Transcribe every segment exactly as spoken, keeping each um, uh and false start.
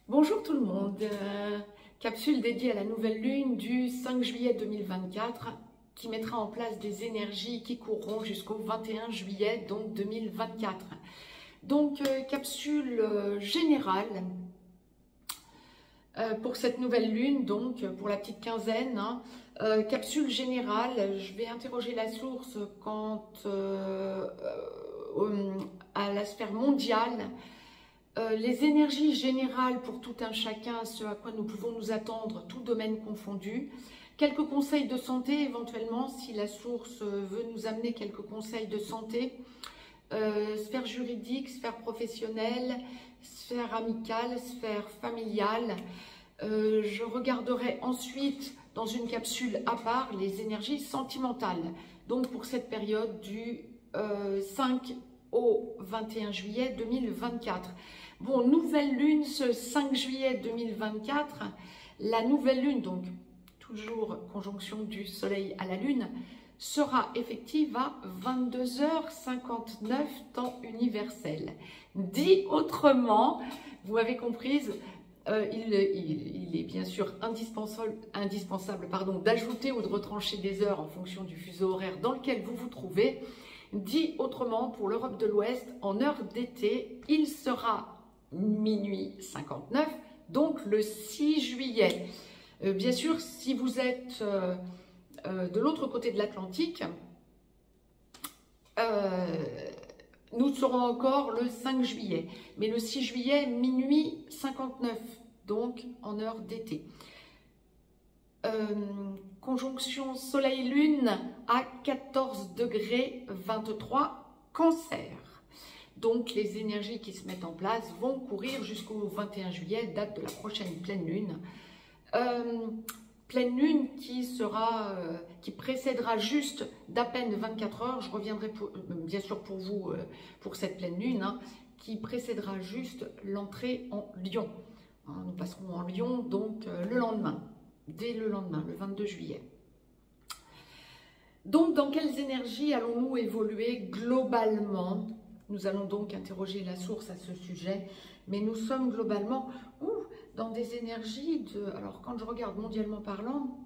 Bonjour tout le monde, euh, capsule dédiée à la nouvelle lune du cinq juillet deux mille vingt-quatre qui mettra en place des énergies qui courront jusqu'au vingt et un juillet donc deux mille vingt-quatre. Donc euh, capsule euh, générale euh, pour cette nouvelle lune, donc pour la petite quinzaine. Hein. Euh, capsule générale, je vais interroger la source quant euh, euh, à la sphère mondiale. Euh, les énergies générales pour tout un chacun, ce à quoi nous pouvons nous attendre, tout domaine confondu. Quelques conseils de santé éventuellement, si la source veut nous amener quelques conseils de santé. Euh, sphère juridique, sphère professionnelle, sphère amicale, sphère familiale. Euh, je regarderai ensuite dans une capsule à part les énergies sentimentales. Donc pour cette période du euh, cinq au vingt et un juillet deux mille vingt-quatre. Bon, nouvelle lune ce cinq juillet deux mille vingt-quatre. La nouvelle lune, donc toujours conjonction du soleil à la lune, sera effective à vingt-deux heures cinquante-neuf temps universel. Dit autrement, vous m'avez comprise, euh, il, il, il est bien sûr indispensable, indispensable pardon, d'ajouter ou de retrancher des heures en fonction du fuseau horaire dans lequel vous vous trouvez. Dit autrement, pour l'Europe de l'Ouest, en heure d'été, il sera minuit cinquante-neuf, donc le six juillet. Euh, bien sûr, si vous êtes euh, euh, de l'autre côté de l'Atlantique, euh, nous serons encore le cinq juillet. Mais le six juillet, minuit cinquante-neuf, donc en heure d'été. Euh, conjonction soleil-lune à quatorze degrés vingt-trois, cancer. Donc les énergies qui se mettent en place vont courir jusqu'au vingt et un juillet, date de la prochaine pleine lune. Euh, pleine lune qui sera, euh, qui précédera juste d'à peine vingt-quatre heures, je reviendrai pour, bien sûr pour vous euh, pour cette pleine lune, hein, qui précédera juste l'entrée en Lion. Hein, nous passerons en Lion donc euh, le lendemain, dès le lendemain, le vingt-deux juillet. Donc dans quelles énergies allons-nous évoluer globalement ? Nous allons donc interroger la source à ce sujet, mais nous sommes globalement ouh, dans des énergies de... Alors quand je regarde mondialement parlant,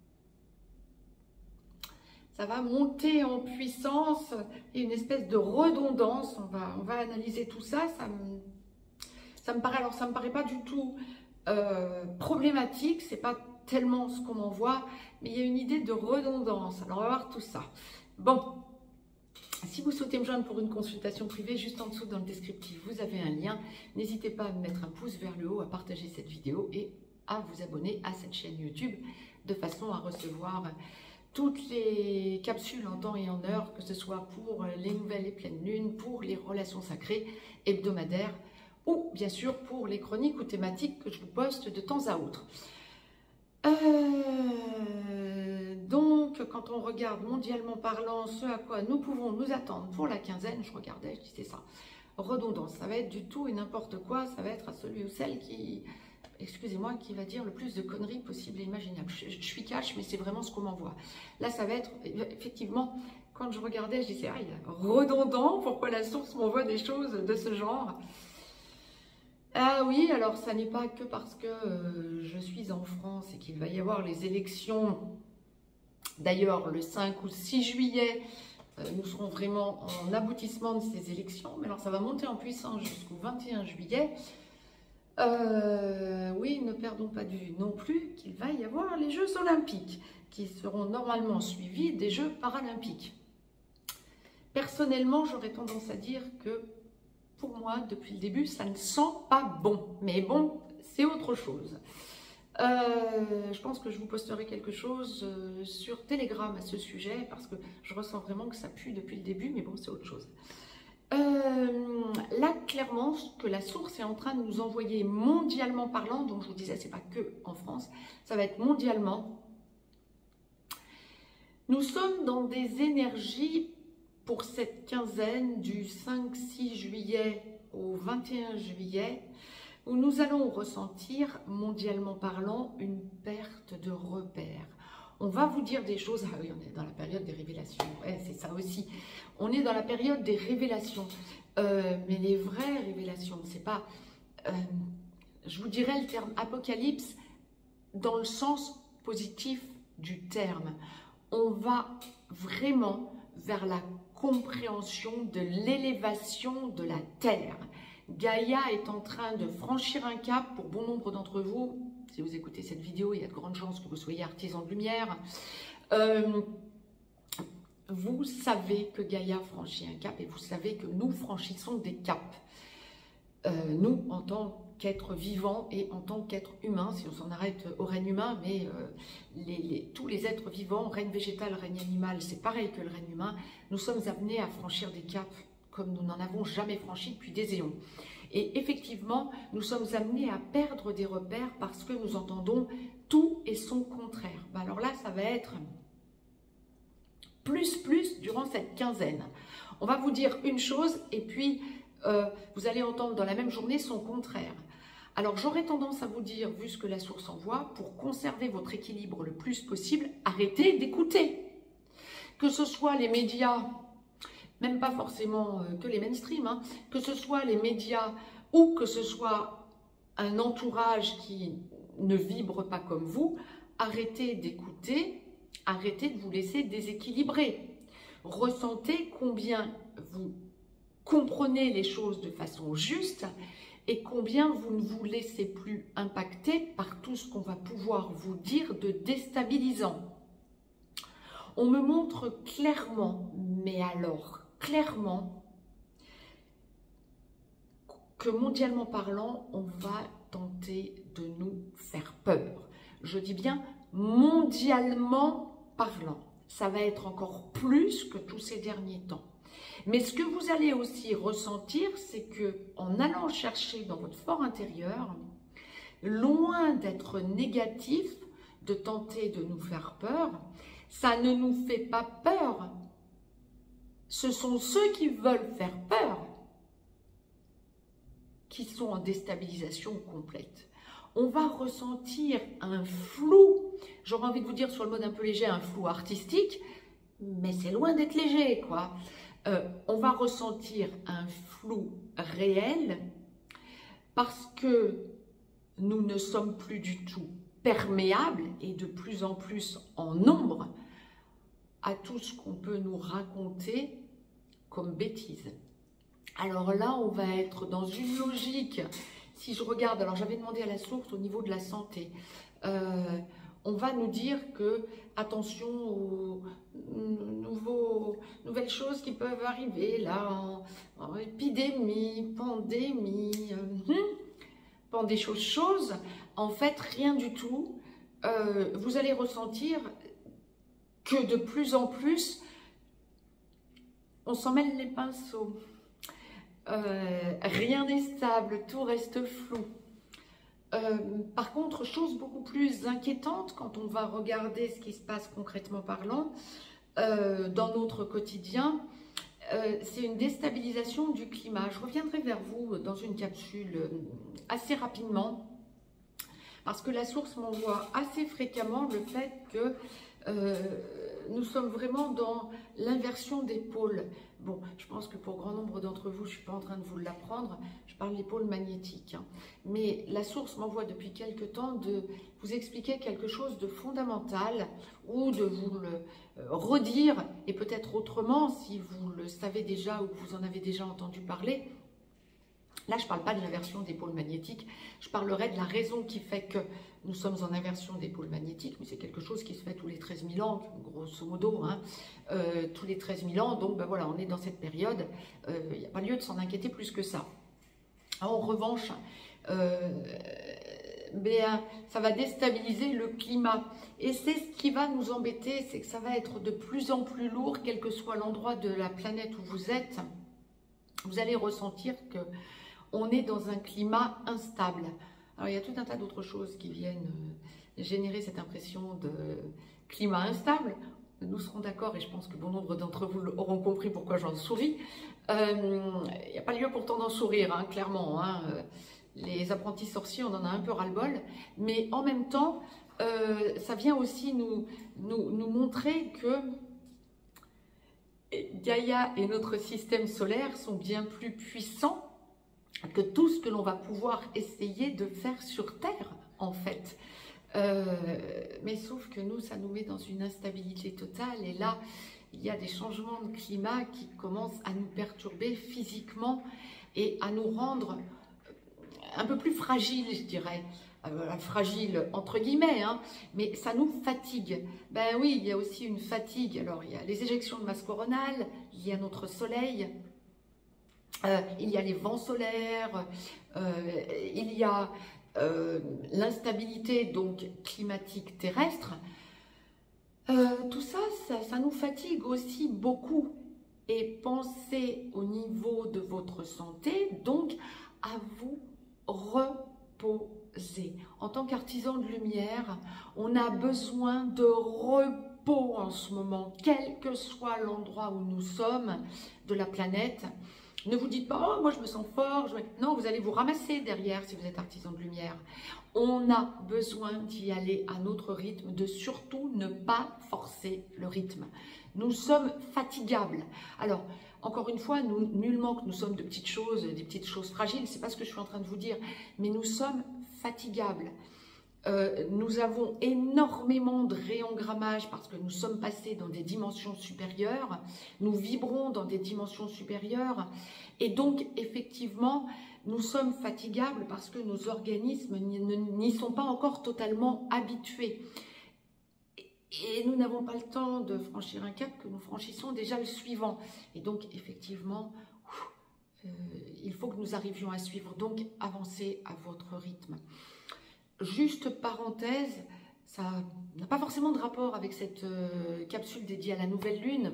ça va monter en puissance et une espèce de redondance. On va, on va analyser tout ça. Ça me, ça me paraît, alors ça me paraît pas du tout euh, problématique, c'est pas tellement ce qu'on en voit, mais il y a une idée de redondance. Alors on va voir tout ça. Bon. Si vous souhaitez me joindre pour une consultation privée, juste en dessous dans le descriptif, vous avez un lien. N'hésitez pas à me mettre un pouce vers le haut, à partager cette vidéo et à vous abonner à cette chaîne YouTube de façon à recevoir toutes les capsules en temps et en heure, que ce soit pour les nouvelles et pleines lunes, pour les relations sacrées hebdomadaires ou bien sûr pour les chroniques ou thématiques que je vous poste de temps à autre. Euh, donc, quand on regarde mondialement parlant ce à quoi nous pouvons nous attendre pour la quinzaine, je regardais, je disais ça, redondance, ça va être du tout et n'importe quoi, ça va être à celui ou celle qui, excusez-moi, qui va dire le plus de conneries possibles et imaginables. Je, je suis cash, mais c'est vraiment ce qu'on m'envoie. Là, ça va être, effectivement, quand je regardais, je disais, ah, il est redondant, pourquoi la source m'envoie des choses de ce genre ? Ah oui, alors ça n'est pas que parce que euh, je suis en France et qu'il va y avoir les élections. D'ailleurs, le cinq ou six juillet, euh, nous serons vraiment en aboutissement de ces élections. Mais alors ça va monter en puissance jusqu'au vingt et un juillet. Euh, oui, ne perdons pas de vue non plus qu'il va y avoir les Jeux olympiques qui seront normalement suivis des Jeux paralympiques. Personnellement, j'aurais tendance à dire que pour moi, depuis le début, ça ne sent pas bon. Mais bon, c'est autre chose. Euh, je pense que je vous posterai quelque chose euh, sur Telegram à ce sujet, parce que je ressens vraiment que ça pue depuis le début, mais bon, c'est autre chose. Euh, là, clairement, ce que la source est en train de nous envoyer mondialement parlant, donc je vous disais, c'est pas que en France, ça va être mondialement. Nous sommes dans des énergies pour cette quinzaine du cinq six juillet au vingt et un juillet, où nous allons ressentir, mondialement parlant, une perte de repères. On va vous dire des choses, ah oui, on est dans la période des révélations, ouais, c'est ça aussi. On est dans la période des révélations, euh, mais les vraies révélations, c'est pas... Euh, je vous dirais le terme apocalypse dans le sens positif du terme. On va vraiment vers la compréhension de l'élévation de la Terre. Gaïa est en train de franchir un cap pour bon nombre d'entre vous. Si vous écoutez cette vidéo, il y a de grandes chances que vous soyez artisans de lumière. Euh, vous savez que Gaïa franchit un cap et vous savez que nous franchissons des caps. Euh, nous, en tant qu'être vivant et en tant qu'être humain, si on s'en arrête au règne humain, mais euh, les, les, tous les êtres vivants, règne végétal, règne animal, c'est pareil que le règne humain, nous sommes amenés à franchir des caps comme nous n'en avons jamais franchi depuis des éons. Et effectivement, nous sommes amenés à perdre des repères parce que nous entendons tout et son contraire. Ben alors là, ça va être plus, plus durant cette quinzaine. On va vous dire une chose et puis euh, vous allez entendre dans la même journée son contraire. Alors j'aurais tendance à vous dire, vu ce que la source envoie, pour conserver votre équilibre le plus possible, arrêtez d'écouter. Que ce soit les médias, même pas forcément euh, que les mainstream, hein, que ce soit les médias ou que ce soit un entourage qui ne vibre pas comme vous, arrêtez d'écouter, arrêtez de vous laisser déséquilibrer. Ressentez combien vous comprenez les choses de façon juste et combien vous ne vous laissez plus impacter par tout ce qu'on va pouvoir vous dire de déstabilisant. On me montre clairement, mais alors clairement, que mondialement parlant, on va tenter de nous faire peur. Je dis bien mondialement parlant. Ça va être encore plus que tous ces derniers temps. Mais ce que vous allez aussi ressentir, c'est que en allant chercher dans votre fort intérieur, loin d'être négatif, de tenter de nous faire peur, ça ne nous fait pas peur. Ce sont ceux qui veulent faire peur qui sont en déstabilisation complète. On va ressentir un flou, j'aurais envie de vous dire sur le mode un peu léger, un flou artistique, mais c'est loin d'être léger, quoi. Euh, on va ressentir un flou réel parce que nous ne sommes plus du tout perméables et de plus en plus en nombre à tout ce qu'on peut nous raconter comme bêtises. Alors là, on va être dans une logique. Si je regarde, alors j'avais demandé à la source au niveau de la santé, euh, on va nous dire que, attention aux nouveaux, nouvelles choses qui peuvent arriver là, en, en épidémie, pandémie, euh, hum, des choses, choses, en fait, rien du tout. Euh, vous allez ressentir que de plus en plus, on s'en mêle les pinceaux. Euh, rien n'est stable, tout reste flou. Euh, par contre, chose beaucoup plus inquiétante quand on va regarder ce qui se passe concrètement parlant euh, dans notre quotidien, euh, c'est une déstabilisation du climat. Je reviendrai vers vous dans une capsule assez rapidement parce que la source m'envoie assez fréquemment le fait que euh, nous sommes vraiment dans l'inversion des pôles. Bon, je pense que pour grand nombre d'entre vous, je ne suis pas en train de vous l'apprendre, je parle des pôles magnétiques. Hein. Mais la source m'envoie depuis quelque temps de vous expliquer quelque chose de fondamental ou de vous le euh, redire, et peut-être autrement si vous le savez déjà ou que vous en avez déjà entendu parler. Là, je ne parle pas de l'inversion des pôles magnétiques, je parlerai de la raison qui fait que nous sommes en inversion des pôles magnétiques, mais c'est quelque chose qui se fait tous les treize mille ans, grosso modo, hein, euh, tous les treize mille ans, donc ben voilà, on est dans cette période, il euh, n'y a pas lieu de s'en inquiéter plus que ça. En revanche, euh, ben, ça va déstabiliser le climat, et c'est ce qui va nous embêter, c'est que ça va être de plus en plus lourd, quel que soit l'endroit de la planète où vous êtes, vous allez ressentir que on est dans un climat instable. Alors, il y a tout un tas d'autres choses qui viennent générer cette impression de climat instable. Nous serons d'accord, et je pense que bon nombre d'entre vous auront compris pourquoi j'en souris. Euh, il n'y a pas lieu pourtant d'en sourire, hein, clairement. Hein. Les apprentis sorciers, on en a un peu ras-le-bol. Mais en même temps, euh, ça vient aussi nous, nous, nous montrer que Gaïa et notre système solaire sont bien plus puissants que tout ce que l'on va pouvoir essayer de faire sur Terre, en fait. Euh, mais sauf que nous, ça nous met dans une instabilité totale. Et là, il y a des changements de climat qui commencent à nous perturber physiquement et à nous rendre un peu plus fragiles, je dirais. Euh, fragile entre guillemets, hein, mais ça nous fatigue. Ben oui, il y a aussi une fatigue. Alors, il y a les éjections de masse coronale, il y a notre soleil, euh, il y a les vents solaires, euh, il y a euh, l'instabilité donc climatique terrestre. Euh, tout ça, ça, ça nous fatigue aussi beaucoup. Et pensez au niveau de votre santé, donc à vous reposer. En tant qu'artisan de lumière, on a besoin de repos en ce moment, quel que soit l'endroit où nous sommes de la planète. Ne vous dites pas, oh, moi je me sens fort. Je... Non, vous allez vous ramasser derrière si vous êtes artisan de lumière. On a besoin d'y aller à notre rythme, de surtout ne pas forcer le rythme. Nous sommes fatigables. Alors, encore une fois, nous, nullement que nous sommes de petites choses, des petites choses fragiles, c'est pas ce que je suis en train de vous dire, mais nous sommes fatigables. Euh, nous avons énormément de réengrammage parce que nous sommes passés dans des dimensions supérieures, nous vibrons dans des dimensions supérieures et donc effectivement nous sommes fatigables parce que nos organismes n'y sont pas encore totalement habitués et nous n'avons pas le temps de franchir un cap que nous franchissons déjà le suivant et donc effectivement euh, il faut que nous arrivions à suivre, donc avancez à votre rythme. Juste parenthèse, ça n'a pas forcément de rapport avec cette euh, capsule dédiée à la nouvelle lune,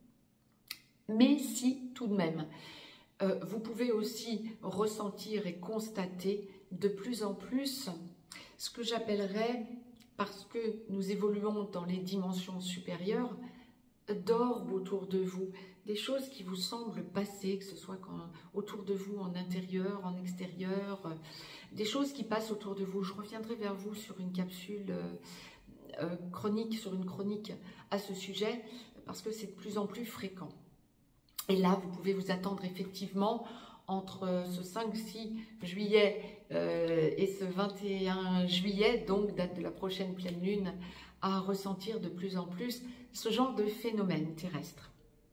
mais si tout de même. Euh, vous pouvez aussi ressentir et constater de plus en plus ce que j'appellerais, parce que nous évoluons dans les dimensions supérieures, d'orbes autour de vous, des choses qui vous semblent passer, que ce soit quand, autour de vous en intérieur, en extérieur, euh, des choses qui passent autour de vous. Je reviendrai vers vous sur une capsule euh, euh, chronique, sur une chronique à ce sujet, parce que c'est de plus en plus fréquent. Et là, vous pouvez vous attendre effectivement entre ce cinq six juillet euh, et ce vingt et un juillet, donc date de la prochaine pleine lune, à ressentir de plus en plus ce genre de phénomène terrestre.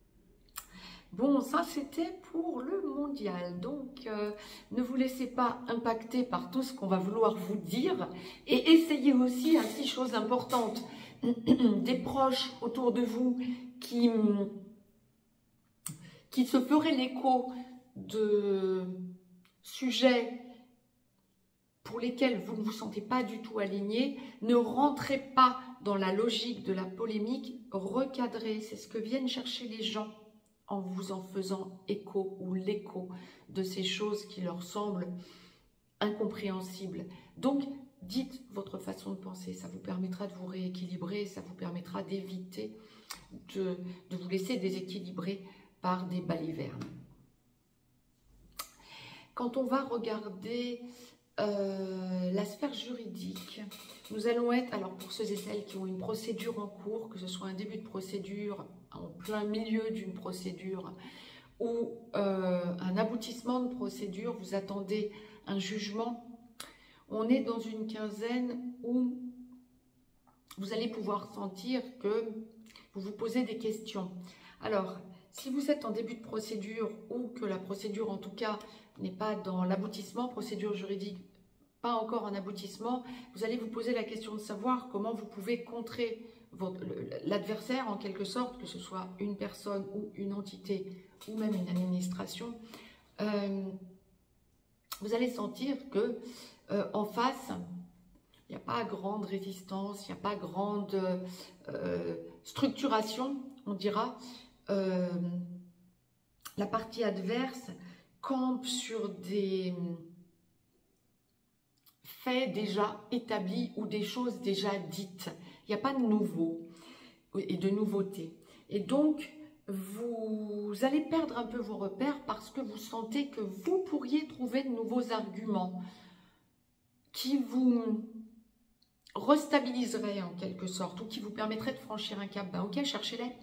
Bon, ça c'était pour le mondial, donc euh, ne vous laissez pas impacter par tout ce qu'on va vouloir vous dire et essayez aussi, ainsi chose importante, des proches autour de vous qui, qui se feraient l'écho de sujets pour lesquels vous ne vous sentez pas du tout aligné, ne rentrez pas dans la logique de la polémique, recadrez, c'est ce que viennent chercher les gens en vous en faisant écho ou l'écho de ces choses qui leur semblent incompréhensibles. Donc, dites votre façon de penser, ça vous permettra de vous rééquilibrer, ça vous permettra d'éviter de, de vous laisser déséquilibrer par des balivernes. Quand on va regarder euh, la sphère juridique, nous allons être, alors pour ceux et celles qui ont une procédure en cours, que ce soit un début de procédure, en plein milieu d'une procédure, ou euh, un aboutissement de procédure, vous attendez un jugement, on est dans une quinzaine où vous allez pouvoir sentir que vous vous posez des questions. Alors, si vous êtes en début de procédure ou que la procédure en tout cas n'est pas dans l'aboutissement, procédure juridique pas encore en aboutissement, vous allez vous poser la question de savoir comment vous pouvez contrer l'adversaire en quelque sorte, que ce soit une personne ou une entité ou même une administration. Euh, vous allez sentir que euh, en face, il n'y a pas grande résistance, il n'y a pas grande euh, structuration, on dira. Euh, la partie adverse campe sur des faits déjà établis ou des choses déjà dites. Il n'y a pas de nouveau et de nouveauté. Et donc, vous allez perdre un peu vos repères parce que vous sentez que vous pourriez trouver de nouveaux arguments qui vous restabiliseraient en quelque sorte ou qui vous permettraient de franchir un cap. Ben ok, cherchez-les.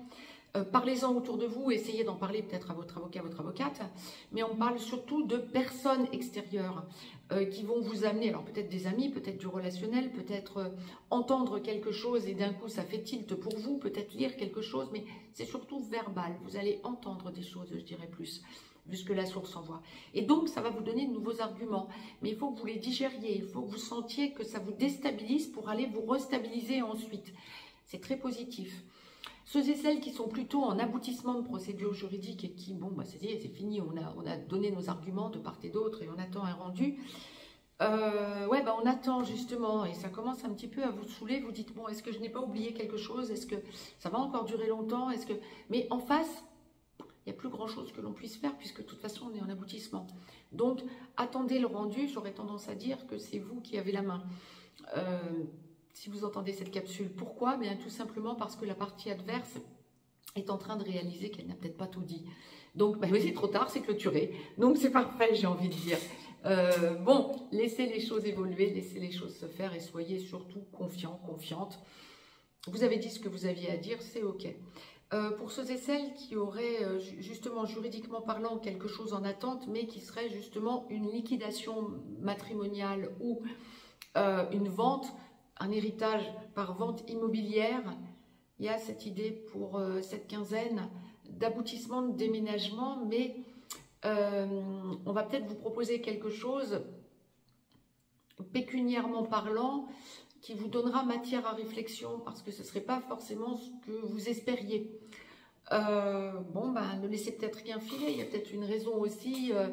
Euh, Parlez-en autour de vous, essayez d'en parler peut-être à votre avocat, à votre avocate, mais on parle surtout de personnes extérieures euh, qui vont vous amener, alors peut-être des amis, peut-être du relationnel, peut-être euh, entendre quelque chose et d'un coup ça fait tilt pour vous, peut-être lire quelque chose, mais c'est surtout verbal, vous allez entendre des choses, je dirais plus, vu ce que la source envoie. Et donc ça va vous donner de nouveaux arguments, mais il faut que vous les digériez, il faut que vous sentiez que ça vous déstabilise pour aller vous restabiliser ensuite. C'est très positif. Ceux et celles qui sont plutôt en aboutissement de procédure juridique et qui, bon, bah, c'est c'est fini, on a, on a donné nos arguments de part et d'autre et on attend un rendu. Euh, ouais, bah, on attend justement et ça commence un petit peu à vous saouler. Vous dites, bon, est-ce que je n'ai pas oublié quelque chose? Est-ce que ça va encore durer longtemps? Est-ce que... Mais en face, il n'y a plus grand-chose que l'on puisse faire puisque de toute façon, on est en aboutissement. Donc, attendez le rendu. J'aurais tendance à dire que c'est vous qui avez la main. Euh, Si vous entendez cette capsule, pourquoi? Bien, tout simplement parce que la partie adverse est en train de réaliser qu'elle n'a peut-être pas tout dit. Donc, ben oui, c'est trop tard, c'est clôturé. Donc, c'est parfait, j'ai envie de dire. Euh, bon, laissez les choses évoluer, laissez les choses se faire et soyez surtout confiants, confiantes. Vous avez dit ce que vous aviez à dire, c'est OK. Euh, pour ceux et celles qui auraient, euh, justement, juridiquement parlant, quelque chose en attente, mais qui serait justement une liquidation matrimoniale ou euh, une vente, un héritage par vente immobilière, il y a cette idée pour euh, cette quinzaine d'aboutissement de déménagement, mais euh, on va peut-être vous proposer quelque chose, pécuniairement parlant, qui vous donnera matière à réflexion, parce que ce ne serait pas forcément ce que vous espériez. Euh, bon, ben, ne laissez peut-être rien filer, il y a peut-être une raison aussi euh,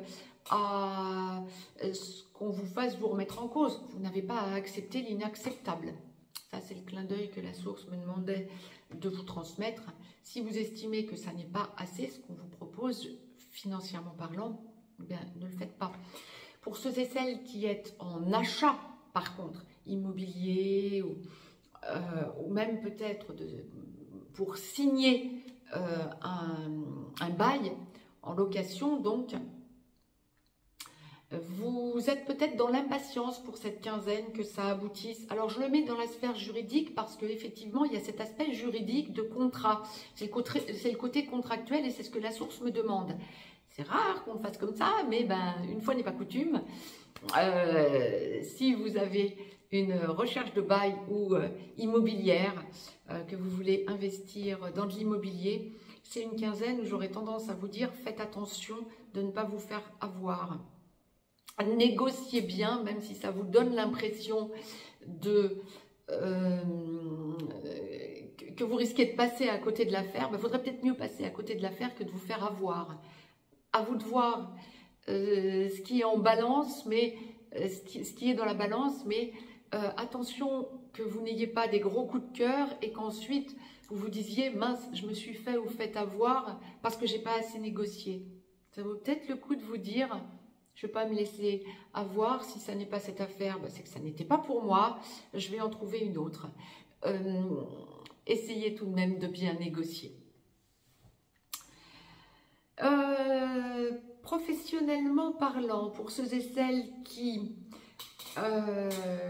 à ce qu'on vous fasse vous remettre en cause. Vous n'avez pas à accepter l'inacceptable. Ça, c'est le clin d'œil que la source me demandait de vous transmettre. Si vous estimez que ça n'est pas assez, ce qu'on vous propose, financièrement parlant, eh bien, ne le faites pas. Pour ceux et celles qui êtes en achat, par contre, immobilier, ou, euh, ou même peut-être pour signer euh, un, un bail en location, donc, vous êtes peut-être dans l'impatience pour cette quinzaine que ça aboutisse. Alors, je le mets dans la sphère juridique parce qu'effectivement, il y a cet aspect juridique de contrat. C'est le, le côté contractuel et c'est ce que la source me demande. C'est rare qu'on le fasse comme ça, mais ben, une fois n'est pas coutume. Euh, si vous avez une recherche de bail ou euh, immobilière, euh, que vous voulez investir dans de l'immobilier, c'est une quinzaine où j'aurais tendance à vous dire, faites attention de ne pas vous faire avoir. Négociez bien, même si ça vous donne l'impression de euh, que vous risquez de passer à côté de l'affaire. Il faudrait peut-être mieux passer à côté de l'affaire que de vous faire avoir. À vous de voir euh, ce qui est en balance, mais euh, ce, qui, ce qui est dans la balance, mais euh, attention que vous n'ayez pas des gros coups de cœur et qu'ensuite vous vous disiez mince, je me suis fait ou fait avoir parce que j'ai pas assez négocié. Ça vaut peut-être le coup de vous dire, je ne vais pas me laisser avoir, si ça n'est pas cette affaire, ben c'est que ça n'était pas pour moi, je vais en trouver une autre. Euh, essayez tout de même de bien négocier. Euh, professionnellement parlant, pour ceux et celles qui euh,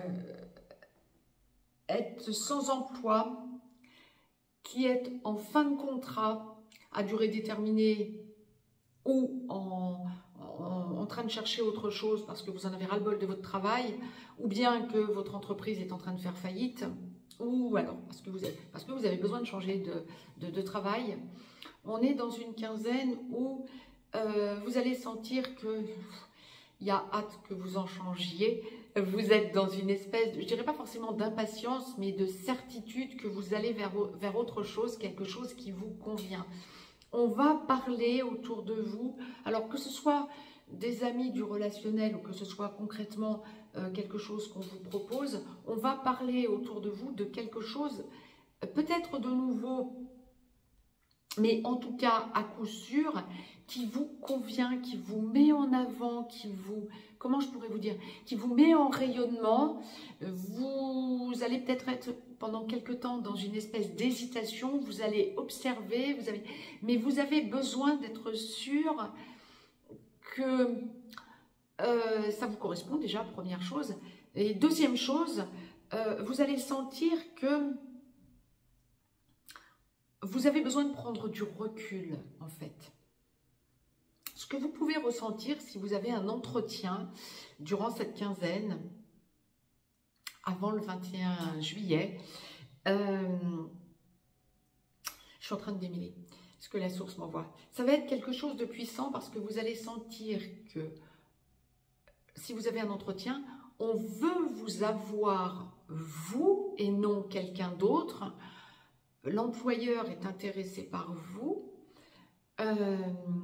êtes sans emploi, qui êtes en fin de contrat à durée déterminée ou en, en, en train de chercher autre chose parce que vous en avez ras-le-bol de votre travail, ou bien que votre entreprise est en train de faire faillite, ou alors parce que vous avez, parce que vous avez besoin de changer de, de, de travail, on est dans une quinzaine où euh, vous allez sentir que il y a hâte que vous en changiez. Vous êtes dans une espèce, de, je dirais pas forcément d'impatience, mais de certitude que vous allez vers, vers autre chose, quelque chose qui vous convient. On va parler autour de vous, alors que ce soit des amis du relationnel ou que ce soit concrètement euh, quelque chose qu'on vous propose, on va parler autour de vous de quelque chose euh, peut-être de nouveau, mais en tout cas à coup sûr, qui vous convient, qui vous met en avant, qui vous, comment je pourrais vous dire, qui vous met en rayonnement. Vous allez peut-être être pendant quelque temps dans une espèce d'hésitation, vous allez observer, vous avez, mais vous avez besoin d'être sûr que euh, ça vous correspond déjà, première chose. Et deuxième chose, euh, vous allez sentir que vous avez besoin de prendre du recul, en fait. Ce que vous pouvez ressentir si vous avez un entretien durant cette quinzaine, avant le vingt et un juillet, euh, je suis en train de démêler ce que la source m'envoie. Ça va être quelque chose de puissant parce que vous allez sentir que si vous avez un entretien, on veut vous avoir, vous, et non quelqu'un d'autre. L'employeur est intéressé par vous. Euh,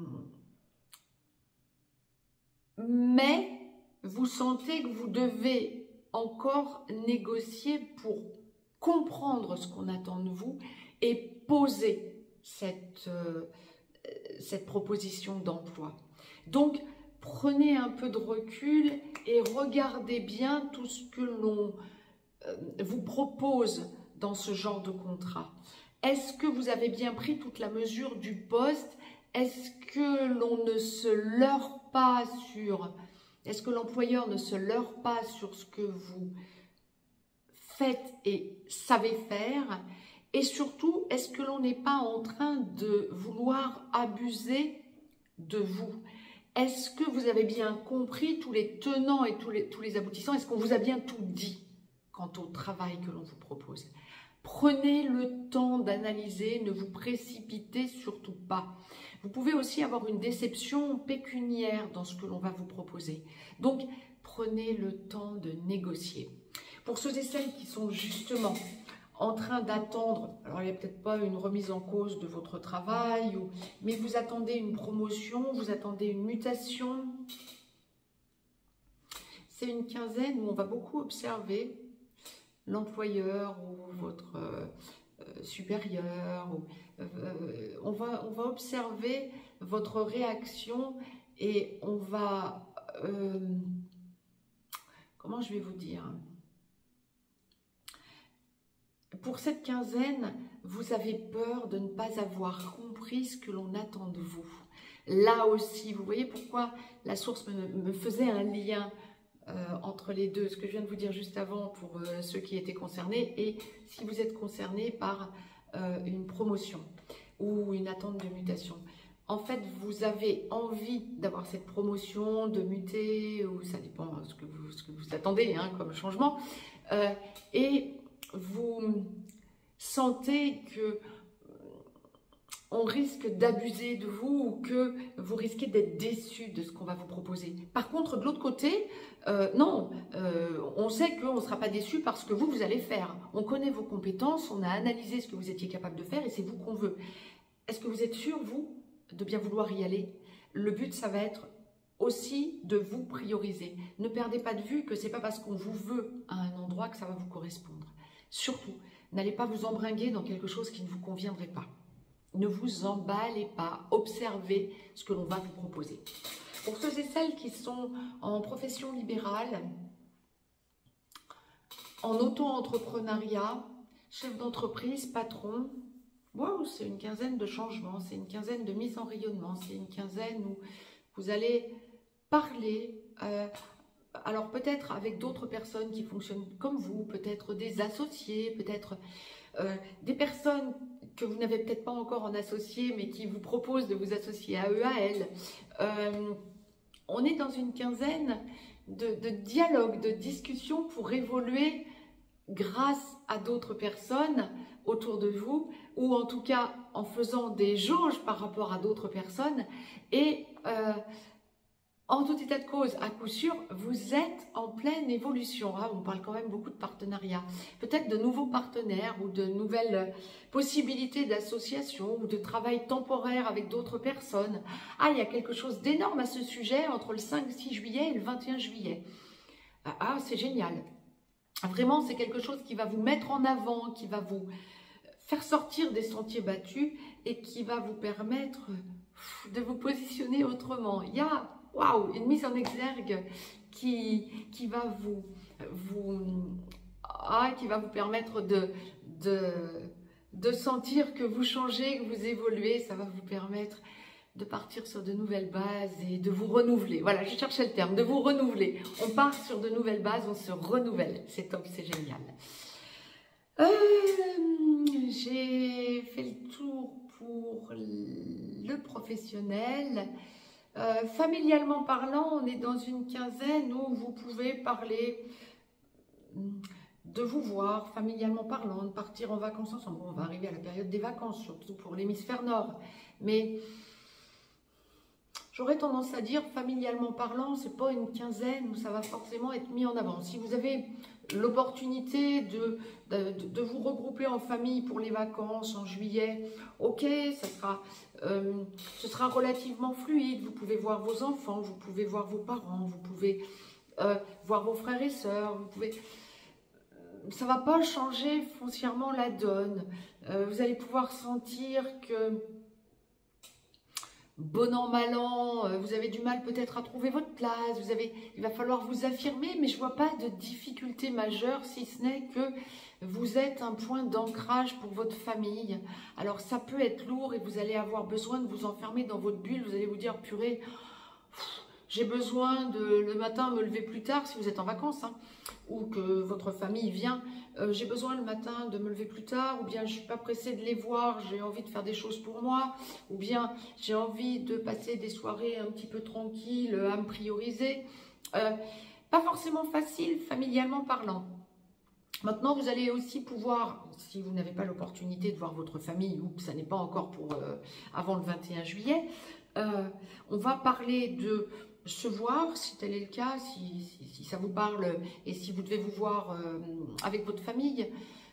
mais vous sentez que vous devez encore négocier pour comprendre ce qu'on attend de vous et poser cette, euh, cette proposition d'emploi. Donc, prenez un peu de recul et regardez bien tout ce que l'on euh, vous propose dans ce genre de contrat. Est-ce que vous avez bien pris toute la mesure du poste? Est-ce que l'on ne se leurre pas sur... Est-ce que l'employeur ne se leurre pas sur ce que vous faites et savez faire? Et surtout, est-ce que l'on n'est pas en train de vouloir abuser de vous? Est-ce que vous avez bien compris tous les tenants et tous les, tous les aboutissants? Est-ce qu'on vous a bien tout dit quant au travail que l'on vous propose? Prenez le temps d'analyser, ne vous précipitez surtout pas. Vous pouvez aussi avoir une déception pécuniaire dans ce que l'on va vous proposer. Donc, prenez le temps de négocier. Pour ceux et celles qui sont justement en train d'attendre, alors il n'y a peut-être pas une remise en cause de votre travail, ou, mais vous attendez une promotion, vous attendez une mutation. C'est une quinzaine où on va beaucoup observer l'employeur ou votre euh, euh, supérieur. Ou, euh, on, va, on va observer votre réaction et on va... Euh, comment je vais vous dire? Pour cette quinzaine, vous avez peur de ne pas avoir compris ce que l'on attend de vous. Là aussi, vous voyez pourquoi la source me, me faisait un lien euh, entre les deux, ce que je viens de vous dire juste avant pour euh, ceux qui étaient concernés, et si vous êtes concerné par euh, une promotion ou une attente de mutation. En fait, vous avez envie d'avoir cette promotion, de muter, ou ça dépend de ce que vous, ce que vous attendez hein, comme changement, euh, et vous sentez que on risque d'abuser de vous ou que vous risquez d'être déçu de ce qu'on va vous proposer. Par contre, de l'autre côté, euh, non, euh, on sait qu'on ne sera pas déçu parce que vous, vous allez faire. On connaît vos compétences, on a analysé ce que vous étiez capable de faire et c'est vous qu'on veut. Est-ce que vous êtes sûr, vous, de bien vouloir y aller? Le but, ça va être aussi de vous prioriser. Ne perdez pas de vue que ce n'est pas parce qu'on vous veut à un endroit que ça va vous correspondre. Surtout, n'allez pas vous embringuer dans quelque chose qui ne vous conviendrait pas. Ne vous emballez pas, observez ce que l'on va vous proposer. Pour ceux et celles qui sont en profession libérale, en auto-entrepreneuriat, chef d'entreprise, patron, wow, c'est une quinzaine de changements, c'est une quinzaine de mise en rayonnement, c'est une quinzaine où vous allez parler, euh, alors peut-être avec d'autres personnes qui fonctionnent comme vous, peut-être des associés, peut-être euh, des personnes que vous n'avez peut-être pas encore en associé, mais qui vous proposent de vous associer à eux, à elles. Euh, on est dans une quinzaine de, de dialogues, de discussions pour évoluer grâce à d'autres personnes autour de vous, ou en tout cas en faisant des jauges par rapport à d'autres personnes. Et euh, en tout état de cause, à coup sûr, vous êtes en pleine évolution. Hein, on parle quand même beaucoup de partenariats. Peut-être de nouveaux partenaires ou de nouvelles possibilités d'association ou de travail temporaire avec d'autres personnes. Ah, il y a quelque chose d'énorme à ce sujet entre le cinq six juillet et le vingt et un juillet. Ah, c'est génial. Vraiment, c'est quelque chose qui va vous mettre en avant, qui va vous faire sortir des sentiers battus et qui va vous permettre de vous positionner autrement. Il y a waouh, une mise en exergue qui, qui, va vous, vous, ah, qui va vous permettre de, de, de sentir que vous changez, que vous évoluez. Ça va vous permettre de partir sur de nouvelles bases et de vous renouveler. Voilà, je cherchais le terme, de vous renouveler. On part sur de nouvelles bases, on se renouvelle. C'est top, c'est génial. Euh, J'ai fait le tour pour le professionnel. Euh, familialement parlant, on est dans une quinzaine où vous pouvez parler de vous voir, familialement parlant, de partir en vacances ensemble. Bon, on va arriver à la période des vacances, surtout pour l'hémisphère nord. Mais j'aurais tendance à dire, familialement parlant, c'est pas une quinzaine où ça va forcément être mis en avant. Si vous avez l'opportunité de, de, de vous regrouper en famille pour les vacances en juillet, ok, ça sera, euh, ce sera relativement fluide. Vous pouvez voir vos enfants, vous pouvez voir vos parents, vous pouvez euh, voir vos frères et sœurs, vous pouvez... Ça ne va pas changer foncièrement la donne. Euh, vous allez pouvoir sentir que, bon an, mal an, euh, vous avez du mal peut-être à trouver votre place. Vous avez, il va falloir vous affirmer, mais je ne vois pas de difficulté majeure, si ce n'est que vous êtes un point d'ancrage pour votre famille. Alors ça peut être lourd et vous allez avoir besoin de vous enfermer dans votre bulle. Vous allez vous dire, purée, j'ai besoin de le matin me lever plus tard si vous êtes en vacances, hein, ou que votre famille vient. Euh, j'ai besoin le matin de me lever plus tard, ou bien je ne suis pas pressée de les voir, j'ai envie de faire des choses pour moi, ou bien j'ai envie de passer des soirées un petit peu tranquilles, à me prioriser. Euh, pas forcément facile, familialement parlant. Maintenant, vous allez aussi pouvoir, si vous n'avez pas l'opportunité de voir votre famille, ou que ça n'est pas encore pour euh, avant le vingt et un juillet, euh, on va parler de se voir, si tel est le cas, si, si, si ça vous parle et si vous devez vous voir euh, avec votre famille.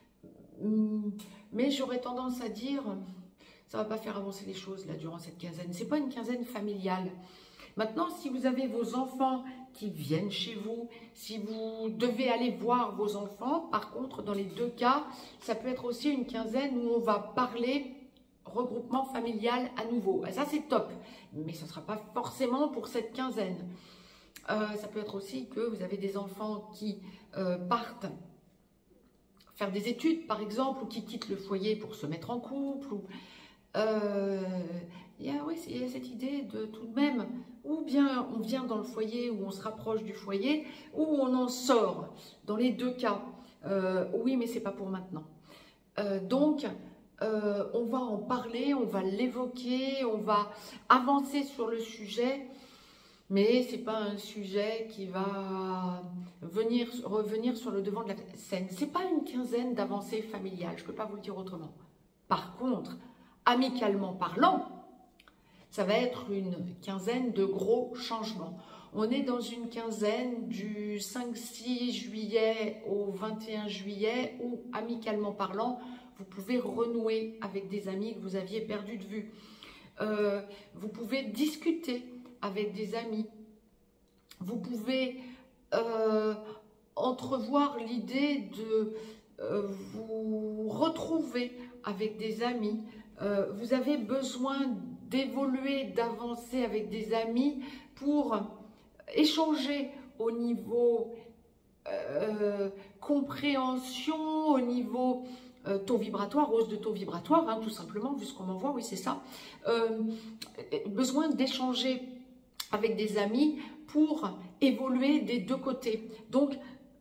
Mais j'aurais tendance à dire, ça ne va pas faire avancer les choses là durant cette quinzaine. Ce n'est pas une quinzaine familiale. Maintenant, si vous avez vos enfants qui viennent chez vous, si vous devez aller voir vos enfants, par contre, dans les deux cas, ça peut être aussi une quinzaine où on va parler regroupement familial à nouveau. Et ça, c'est top. Mais ce ne sera pas forcément pour cette quinzaine. Euh, ça peut être aussi que vous avez des enfants qui euh, partent faire des études, par exemple, ou qui quittent le foyer pour se mettre en couple. Ou, euh, il y a, oui, il y a cette idée de tout de même, ou bien on vient dans le foyer, ou on se rapproche du foyer, ou on en sort. Dans les deux cas, euh, oui, mais c'est pas pour maintenant. Euh, donc, Euh, on va en parler, on va l'évoquer, on va avancer sur le sujet, mais ce n'est pas un sujet qui va venir, revenir sur le devant de la scène. Ce n'est pas une quinzaine d'avancées familiales, je ne peux pas vous le dire autrement. Par contre, amicalement parlant, ça va être une quinzaine de gros changements. On est dans une quinzaine du cinq six juillet au vingt et un juillet où, amicalement parlant, vous pouvez renouer avec des amis que vous aviez perdus de vue. Euh, vous pouvez discuter avec des amis. Vous pouvez euh, entrevoir l'idée de euh, vous retrouver avec des amis. Euh, vous avez besoin d'évoluer, d'avancer avec des amis pour échanger au niveau euh, compréhension, au niveau Euh, taux vibratoire, hausse de taux vibratoire, hein, tout simplement, vu ce qu'on m'envoie, oui, c'est ça. Euh, besoin d'échanger avec des amis pour évoluer des deux côtés. Donc,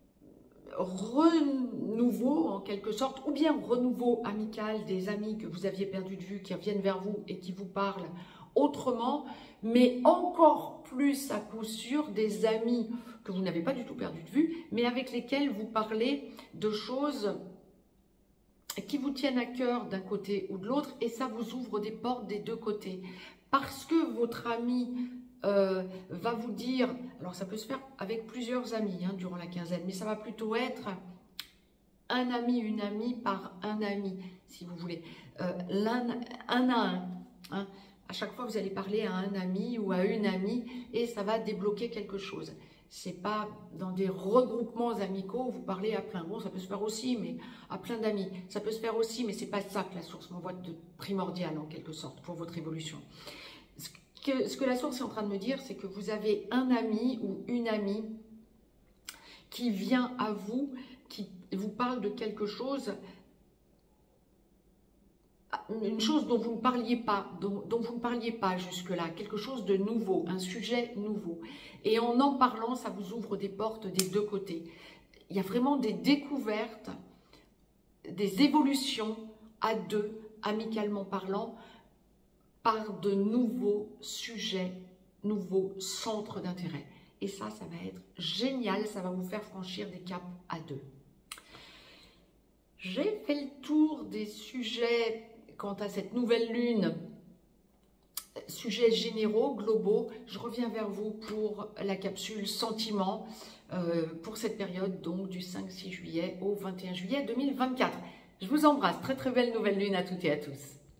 renouveau, en quelque sorte, ou bien renouveau amical des amis que vous aviez perdu de vue, qui reviennent vers vous et qui vous parlent autrement, mais encore plus à coup sûr des amis que vous n'avez pas du tout perdu de vue, mais avec lesquels vous parlez de choses qui vous tiennent à cœur d'un côté ou de l'autre, et ça vous ouvre des portes des deux côtés. Parce que votre ami euh, va vous dire, alors ça peut se faire avec plusieurs amis hein, durant la quinzaine, mais ça va plutôt être un ami, une amie par un ami, si vous voulez, euh, l'un, un à un. Hein. À chaque fois, vous allez parler à un ami ou à une amie, et ça va débloquer quelque chose. C'est pas dans des regroupements amicaux où vous parlez à plein. Bon, ça peut se faire aussi, mais à plein d'amis. Ça peut se faire aussi, mais c'est pas ça que la source m'envoie de primordial en quelque sorte pour votre évolution. Ce que, ce que la source est en train de me dire, c'est que vous avez un ami ou une amie qui vient à vous, qui vous parle de quelque chose, une chose dont vous ne parliez pas, dont, dont vous ne parliez pas jusque-là, quelque chose de nouveau, un sujet nouveau. Et en en parlant, ça vous ouvre des portes des deux côtés. Il y a vraiment des découvertes. des évolutions à deux, amicalement parlant, par de nouveaux sujets, nouveaux centres d'intérêt. Et ça, ça va être génial, ça va vous faire franchir des caps à deux. J'ai fait le tour des sujets quant à cette nouvelle lune, sujets généraux, globaux. Je reviens vers vous pour la capsule sentiments euh, pour cette période, donc du cinq six juillet au vingt et un juillet deux mille vingt-quatre. Je vous embrasse, très très belle nouvelle lune à toutes et à tous.